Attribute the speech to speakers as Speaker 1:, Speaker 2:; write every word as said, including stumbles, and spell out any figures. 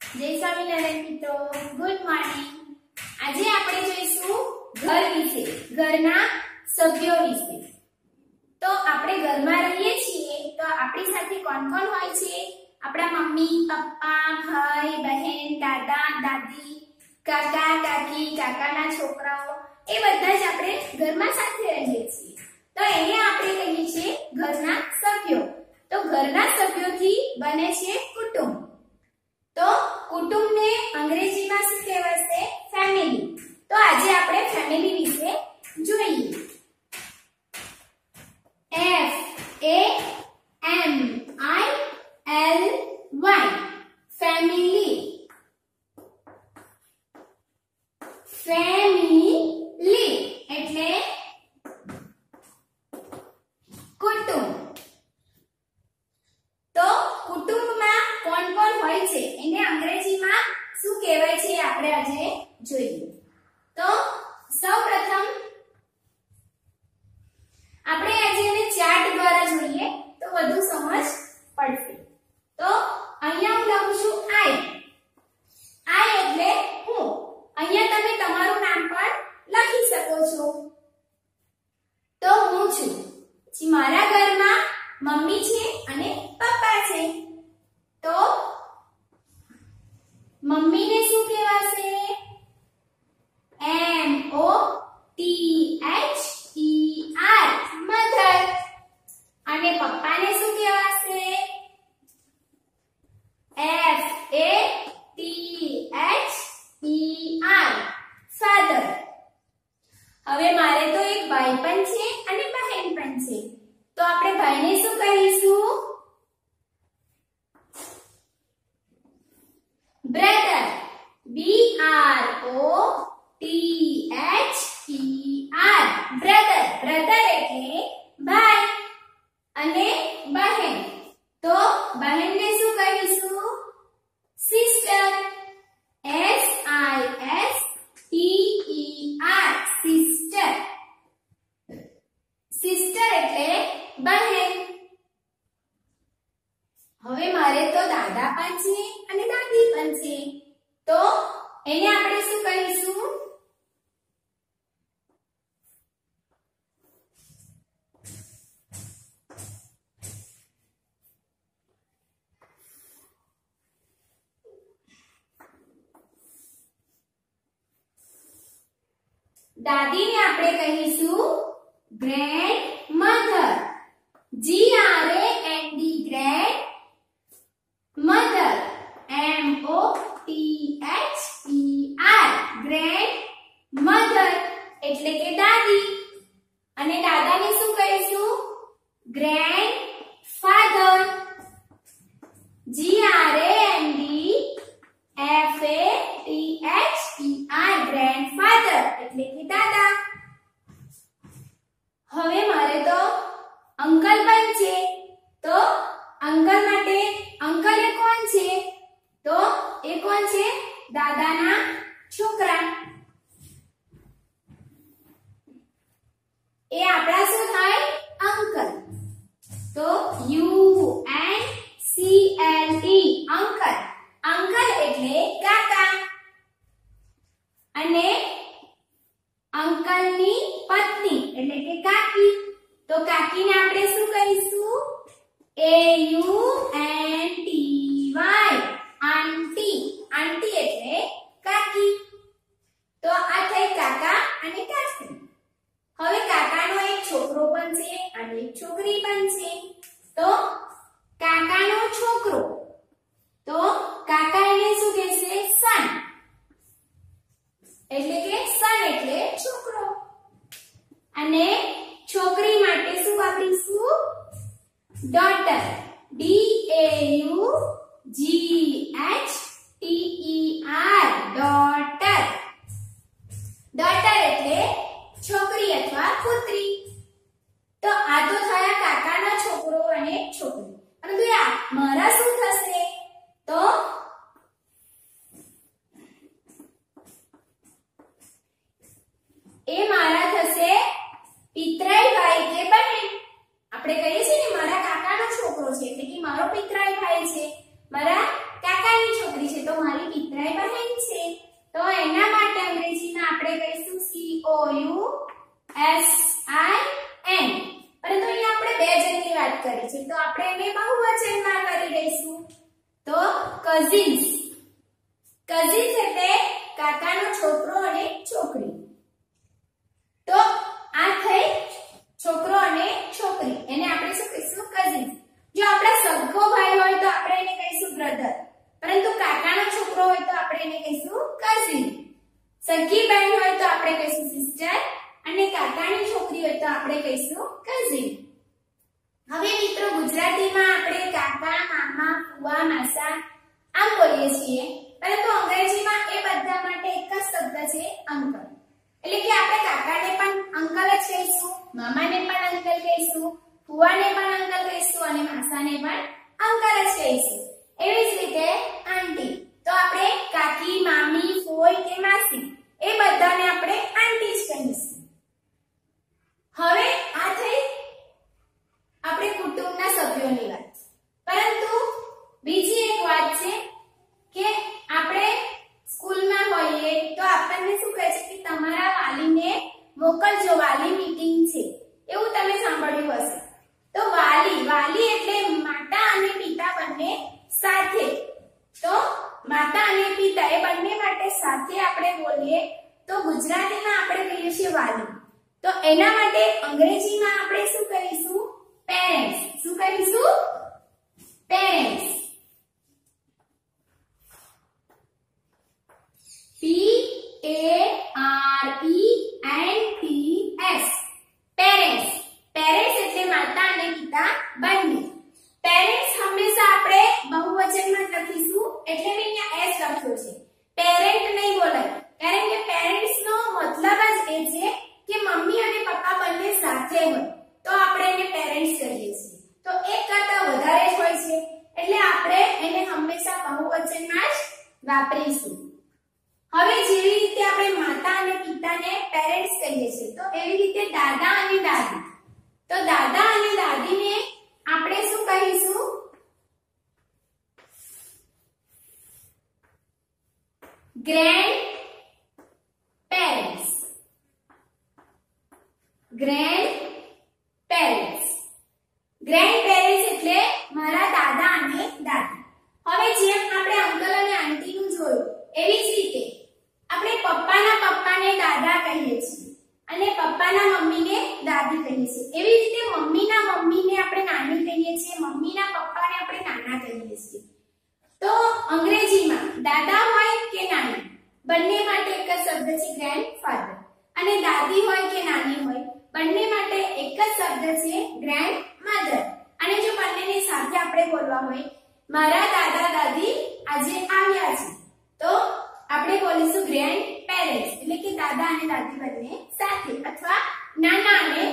Speaker 1: જય સ્વામિનારાયણ મિત્રો, good morning. આજે આપણે જોઈશું ઘર વિશે, ઘરના સભ્યો વિશે। તો આપણે ઘરમાં રહીએ છીએ તો આપણી સાથે કોણ કોણ હોય છે? આપણા મમ્મી, પપ્પા, ભાઈ, બહેન, દાદા, દાદી, કાકા, કાકી, કાકાના છોકરાઓ, એ બધા જ આપણે ઘરમાં સાથે રહીએ છીએ। તો એને આપણે કહીએ છીએ ઘરના સભ્યો। તો ઘરના સભ્યોથી બને છે કુટુંબ। તો કુટુંબને અંગ્રેજીમાં શું કહેવાશે? ફેમિલી। તો આજે આપણે ફેમિલી વિશે જોઈએ। F A M I L Y family. Family એટલે કુટુંબ। તો કુટુંબમાં કોણ કોણ હોય છે એને અંગ્રેજીમાં શું કહેવાય છે આપણે આજે જોઈએ। તો સૌપ્રથમ આપણે આજે એને ચાર્ટ દ્વારા જોઈએ તો વધુ સમજ પડશે। તો અહીંયા હું લખું છું I I એટલે હું। અહીંયા તમે તમારું નામ પણ લખી શકો છો। તો હું છું। પછી મારા ઘરમાં મમ્મી છે અને પપ્પા છે। તો મમ્મીને શું કહેવાશે? M O T H E R mother. અને પપ્પાને શું કહેવાશે? F A T H E R father. હવે મારે તો એક ભાઈ પણ છે અને બહેન પણ છે। તો આપણે ભાઈને શું કહીશું? Brother. B R O T H E R brother. Brother એટલે ભાઈ અને બહેન। તો બહેનને શું કહીશું? Sister. S I S T E R sister. Sister એટલે બહેન। હવે મારે તો દાદા પણ છે અને દાદી પણ છે। તો એને આપણે શું કહીશું? દાદીને આપણે કહીશું grandmother. G R A N D grand mother. M O T H E R grandmother એટલે કે દાદી। અને દાદાને શું કહીશું? Grandfather. G R A N D F A T H E R grandfather એટલે કે દાદા। હવે મારે તો અંકલ પણ છે। તો અંકલ માટે અંકલ એ કોણ છે? તો એ કોણ છે? દાદાના છોકરા। એ આપણા શું થાય? અંકલ। તો U N C L E uncle. Uncle એટલે કાકા। અને અંકલની પત્ની એટલે કે કાકી। તો કાકીને આપણે શું કહીશું? A U N T Y આંટી। આંટી એટલે કાકી। તો આ થઈ કાકા અને કાકી। હવે કાકાનો એક છોકરો પણ છે અને એક છોકરી પણ છે। તો કાકાનો છોકરો, તો કાકા એને શું કહેશે? સન। એટલે કે સન એટલે છોકરો। અને છોકરી માટે શું વાપરીશું? Daughter. D A U G H T E R daughter. Daughter એટલે છોકરી અથવા પુત્રી। તો આ તો થયા કાકાના છોકરો અને છોકરી। પરંતુ આ મારા શું થશે? તો એ મારા થશે પિતરાઈ ભાઈ કે બહેન। આપણે કહીએ છીએ ને મારા કાકાનો છોકરો છે એટલે કે મારો પિતરાઈ ભાઈ છે, મારા કાકાની છોકરી છે। તો મારી પિતરાઈ બહેન છે, તો એના માટે અંગ્રેજીમાં આપણે કહીશું C O U S I N. પરંતુ અહીંયા આપણે બે જણની વાત કરી છે, તો આપણે એને બહુવચનમાં કરી દઈશું. તો કઝિન્સ. કઝિન્સ એટલે કાકાનો છોકરો અને છોકરી. તો આ થઈ છોકરો અને છોકરી, એને આપણે શું કહીશું? કઝિન્સ. જો આપણા સગો ભાઈ હોય તો આપણે એને કહીશું બ્રધર, પરંતુ કાકાનો છોકરો હોય તો આપણે એને કહીશું કઝિન. સગી બહેન હોય તો આપણે કહીશું સિસ્ટર, અને કાકાની છોકરી હોય તો આપણે કહીશું કઝિન. હવે મિત્રો ગુજરાતીમાં આપણે કાકા, મામા, ફુવા, માસા આમ બોલીએ છીએ, પરંતુ અંગ્રેજીમાં એ બધા માટે એક જ શબ્દ છે અંકલ. એટલે કે આપણે કાકાને પણ અંકલ જ કહીશું, મામાને પણ અંકલ કહીશું, ફુવાને પણ અંકલ કહીશું અને માસાને પણ અંકલ જ કહીશું. એવી જ રીતે આંટી, તો આપણે કાકી, મામી, ફોઈ કે માસી એ બધાને આપણે આંટી જ કહીશું. હવે આ થઈ આપણે કુટુંબના સભ્યોની વાત. પરંતુ બીજી એક વાત છે કે આપણે સ્કૂલમાં હોઈએ તો આપણને શું કહે છે કે તમારા વાલીને મોકલજો, વાલી મીટિંગ છે, એવું તમે સાંભળ્યું હશે. તો વાલી, વાલી એટલે માતા અને પિતા બંને સાથે. તો માતા અને પિતા એ બંને માટે સાથે આપણે બોલીએ તો ગુજરાતીમાં આપણે કહીએ છીએ વાલી. તો એના માટે અંગ્રેજીમાં આપણે શું કહીશું? પેરેન્ટ્સ. શું કહીશું? Parents. P A R E N T S. Parents. Parents એટલે માતા અને પિતા બંને. પેરેન્ટ્સ હંમેશા આપણે બહુવચનમાં લખીશું, એટલે મેં અહીંયા એસ લખ્યો છે. પેરેન્ટ નહીં બોલાય, કારણ કે પેરેન્ટ્સ નો મતલબ જ એ છે કે મમ્મી અને પપ્પા બંને સાથે હોય, તો આપણે એને પેરેન્ટ્સ કહીએ છીએ. તો એક કરતા વધારે જ હોય છે, એટલે આપણે એને હંમેશા બહુવચનમાં જ વાપરીશું. હવે જેવી રીતે આપણે માતા અને પિતાને પેરેન્ટ્સ કહીએ છીએ, તો એવી રીતે દાદા અને દાદી. તો દાદા અને દાદીને આપણે શું કહીશું? Grand parents. Grand parents. Grand parents એટલે મારા દાદા અને દાદી. હવે જેમ આપણે અંકલ અને આંટી નું જોયું, એવી જ રીતે આપણે પપ્પાના પપ્પાને દાદા કહીએ છીએ અને પપ્પાના મમ્મીને દાદી કહીએ છીએ. એવી રીતે મમ્મીના મમ્મીને આપણે નાની કહીએ છીએ, મમ્મીના પપ્પાને આપણે નાના કહીએ છીએ. તો અંગ્રેજીમાં દાદા હોય કે નાની બંને માટે એક જ શબ્દ છે ગ્રેન્ડફાધર, અને દાદી હોય કે નાની હોય બંને માટે એક જ શબ્દ છે ગ્રેન્ડમધર. અને જો બંનેની સાથે આપણે બોલવા હોય મારા દાદા દાદી આજે આવ્યા છે, તો આપણે બોલીશું ગ્રેન્ડ પેરેન્ટ્સ, એટલે કે દાદા અને દાદી બંને સાથે, અથવા નાના અને